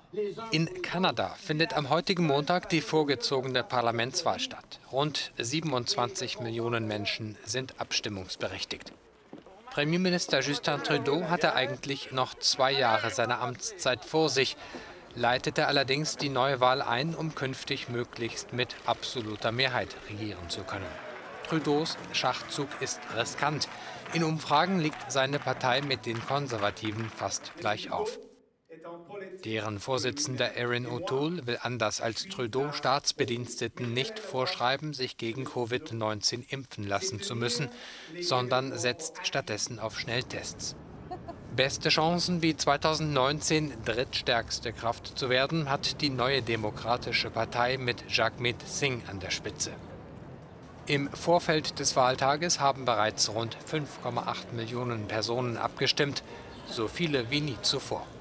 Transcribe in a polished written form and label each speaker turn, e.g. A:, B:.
A: In Kanada findet am heutigen Montag die vorgezogene Parlamentswahl statt. Rund 27 Millionen Menschen sind abstimmungsberechtigt. Premierminister Justin Trudeau hatte eigentlich noch 2 Jahre seiner Amtszeit vor sich, leitete allerdings die Neuwahl ein, um künftig möglichst mit absoluter Mehrheit regieren zu können. Trudeaus Schachzug ist riskant. In Umfragen liegt seine Partei mit den Konservativen fast gleich auf. Deren Vorsitzender Erin O'Toole will anders als Trudeau Staatsbediensteten nicht vorschreiben, sich gegen Covid-19 impfen lassen zu müssen, sondern setzt stattdessen auf Schnelltests. Beste Chancen, wie 2019 drittstärkste Kraft zu werden, hat die neue Demokratische Partei mit Jagmeet Singh an der Spitze. Im Vorfeld des Wahltages haben bereits rund 5,8 Millionen Personen abgestimmt, so viele wie nie zuvor.